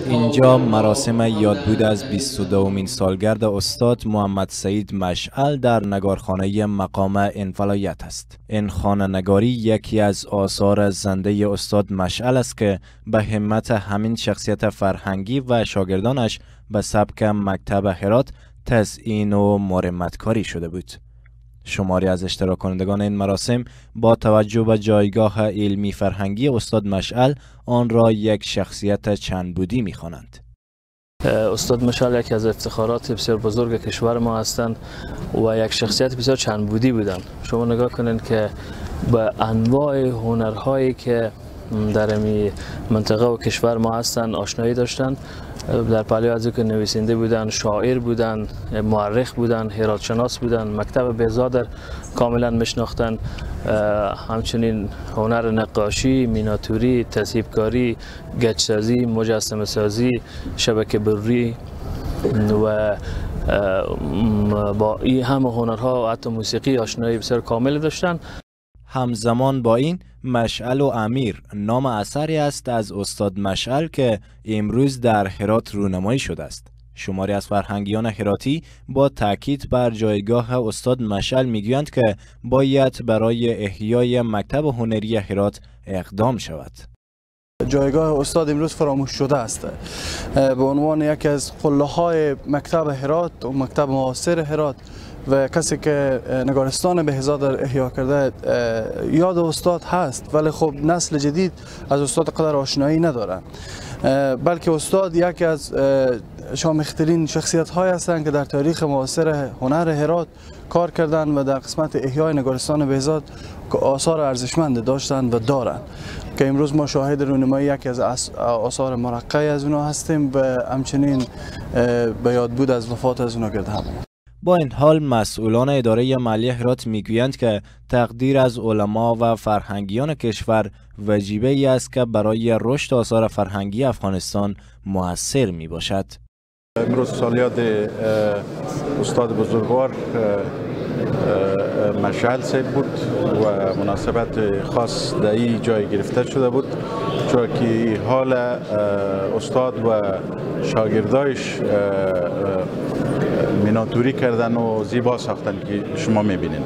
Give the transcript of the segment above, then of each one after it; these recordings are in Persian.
اینجا مراسم یادبود از 22مین سالگرد استاد محمد سعید مشعل در نگارخانه مقام این ولایت است. این خانه نگاری یکی از آثار زنده استاد مشعل است که به همت همین شخصیت فرهنگی و شاگردانش به سبک مکتب هرات تزیین و مرمتکاری شده بود. شماری از اشتراک کنندگان این مراسم با توجه به جایگاه علمی فرهنگی استاد مشعل آن را یک شخصیت چند بودی می‌خوانند. استاد مشعل یکی از افتخارات بسیار بزرگ کشور ما هستند و یک شخصیت بسیار چند بودی بودند. شما نگاه کنید که به انواع هنرهایی که در این منطقه و کشور ما هستند آشنایی داشتند. در پهلو از که نویسنده بودن، شاعر بودن، مورخ بودن، هرات شناس بودن، مکتب بهزاد کاملا میشناختن، همچنین هنر نقاشی، میناتوری، تصحیح‌کاری، گچسازی، مجسمه سازی، شبکه بری و با این همه هنرها و حتی موسیقی آشنایی بسیار کامل داشتن. همزمان با این مشعل و امیر نام اثری است از استاد مشعل که امروز در هرات رونمایی شده است. شماری از فرهنگیان هراتی با تاکید بر جایگاه استاد مشعل میگویند که باید برای احیای مکتب هنری هرات اقدام شود. جایگاه استاد امروز فراموش شده است. به عنوان یکی از قله‌های مکتب هرات و مکتب معاصر هرات و کسی که نگارستان بهزاد احیا کرده یاد استاد هست، ولی خب نسل جدید از استاد قدر آشنایی ندارن. بلکه استاد یکی از شامخترین شخصیت های هستند که در تاریخ معاصر هنر هرات کار کردند و در قسمت احیای نگارستان بهزاد آثار ارزشمند داشتند و دارند که امروز ما شاهد رونمایی یکی از آثار مرقع از اونا هستیم و همچنین به یادبود از وفات از اونا گرد هم. با این حال مسئولان اداره مالی هرات میگویند که تقدیر از علما و فرهنگیان کشور وجیبه ای است که برای رشد آثار فرهنگی افغانستان مؤثر می باشد. امروز سالیاد استاد بزرگوار مشعل صاحب بود و مناسبت خاص در این جای گرفته شده بود، چون که حال استاد و شاگردایش میناتوری کردن و زیبا ساختن که شما میبینید.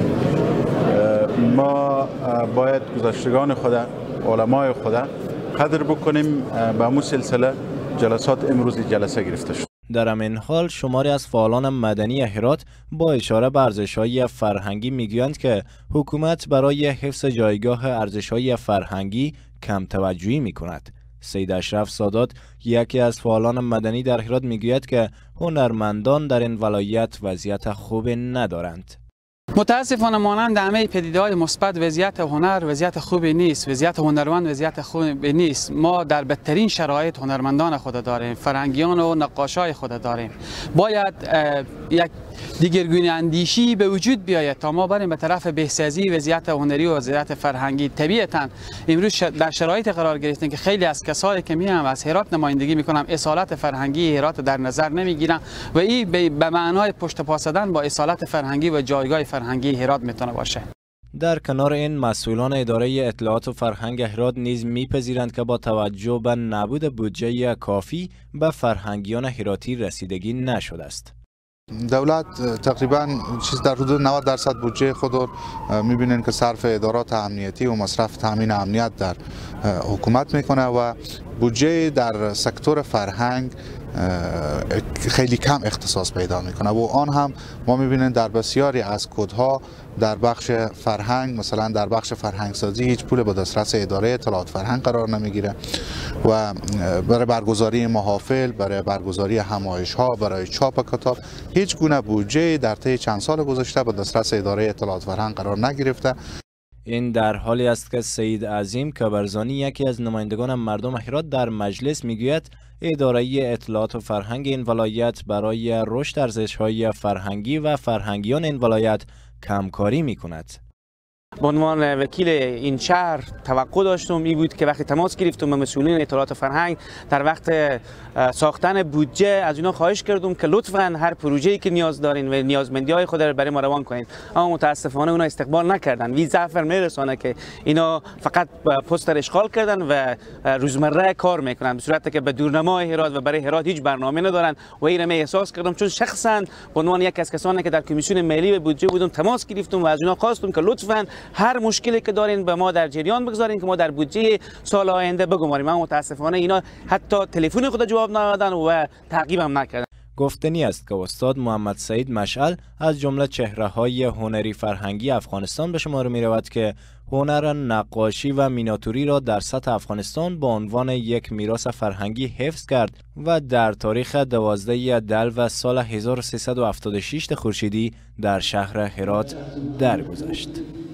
ما باید گذشتگان خود، علمای خود قدر بکنیم. به همون سلسله جلسات امروزی جلسه گرفته شد. در همین حال شماری از فعالان مدنی هرات با اشاره به ارزش‌های فرهنگی میگویند که حکومت برای حفظ جایگاه ارزش‌های فرهنگی کم توجهی میکند. سید اشرف سادات یکی از فعالان مدنی در هرات میگوید که هنرمندان در این ولایت وضعیت خوب ندارند. متاسفانه مانند همه پدیده‌های مثبت وضعیت هنر وضعیت خوبی نیست، وضعیت هنرمند وضعیت خوبی نیست. ما در بدترین شرایط هنرمندان خود داریم، فرهنگیان و نقاشای خود داریم. باید یک دیگرگونی اندیشی به وجود بیاید تا ما بریم به طرف بهسازی وضعیت هنری و وضعیت فرهنگی. طبیعتاً امروز در شرایط قرار گرفتیم که خیلی از کسایی که میام از هرات نمایندگی میکنم اصالت فرهنگی هرات در نظر نمیگیرن و این به معنای پشت پا زدن با اصالت فرهنگی و جایگاه فرهنگی هرات میتونه باشه. در کنار این مسئولان اداره اطلاعات و فرهنگ هرات نیز میپذیرند که با توجه به نبود بودجه کافی به فرهنگیان هراتی رسیدگی نشده است. دولت تقریبا چیز در حدود 90% بودجه خود رو میبینین که صرف ادارات امنیتی و مصرف تامین امنیت در حکومت میکنه و بودجه در سکتور فرهنگ خیلی کم اختصاص پیدا میکنه و آن هم ما میبینیم در بسیاری از کدها در بخش فرهنگ، مثلا در بخش فرهنگ سازی هیچ پول به دسترس اداره اطلاعات فرهنگ قرار نمیگیره و برای برگزاری محافل، برای برگزاری همایش‌ها، برای چاپ کتاب هیچ گونه بودجه در طی چند سال گذشته به دسترس اداره اطلاعات فرهنگ قرار نگرفته. این در حالی است که سید عظیم کبرزانی یکی از نمایندگان مردم هرات در مجلس میگوید اداره اطلاعات و فرهنگ این ولایت برای رشد ارزش‌های فرهنگی و فرهنگیان این ولایت کمکاری میکند. به عنوان وکیل این شهر توقع داشتم این بود که وقتی تماس گرفتم با مسئولین اطلاعات فرهنگ در وقت ساختن بودجه از اینا خواهش کردم که لطفاً هر پروژه‌ای که نیاز دارین و نیازمندی‌های خود را برای ما روان کنید، اما متاسفانه اونا استقبال نکردن. وی ضعف میرسانه که اینا فقط پست اشغال کردن و روزمره کار میکنن به صورتی که به دورنمای هرات و برای هرات هیچ برنامه ندارن و این را احساس کردم، چون شخصاً به عنوان یک از کسانی که در کمیسیون ملی و بودجه بودم تماس گرفتم و از اینا خواستم که لطفاً هر مشکلی که دارین به ما در جریان بگذارین که ما در بودجه سال آینده بگماریم. اما متاسفانه اینا حتی تلفن خود جواب ندادن و تعقیب هم نکردن. گفتنی است که استاد محمد سعید مشعل از جمله چهره‌های هنری فرهنگی افغانستان به شمار می‌رود که هنر نقاشی و میناتوری را در سطح افغانستان به عنوان یک میراث فرهنگی حفظ کرد و در تاریخ 12 دلو سال 1376 خورشیدی در شهر هرات درگذشت.